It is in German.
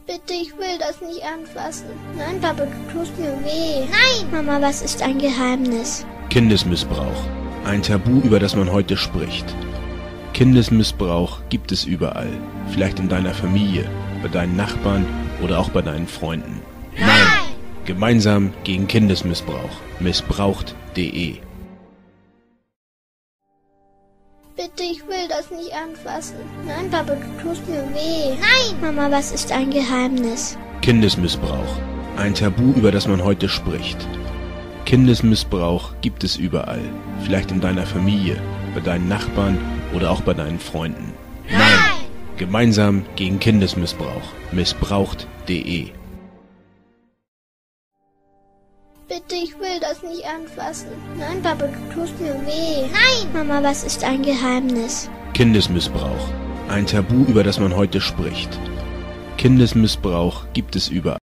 Bitte, ich will das nicht anfassen. Nein, Papa, du tust mir weh. Nein! Mama, was ist ein Geheimnis? Kindesmissbrauch. Ein Tabu, über das man heute spricht. Kindesmissbrauch gibt es überall. Vielleicht in deiner Familie, bei deinen Nachbarn oder auch bei deinen Freunden. Nein! Gemeinsam gegen Kindesmissbrauch. Missbraucht.de. Bitte, ich will das nicht anfassen. Nein, Papa, du tust mir weh. Nein! Mama, was ist ein Geheimnis? Kindesmissbrauch. Ein Tabu, über das man heute spricht. Kindesmissbrauch gibt es überall. Vielleicht in deiner Familie, bei deinen Nachbarn oder auch bei deinen Freunden. Nein! Gemeinsam gegen Kindesmissbrauch. Missbraucht.de. Bitte, ich will das nicht anfassen. Nein, Papa, du tust mir weh. Nein! Mama, was ist ein Geheimnis? Kindesmissbrauch. Ein Tabu, über das man heute spricht. Kindesmissbrauch gibt es überall.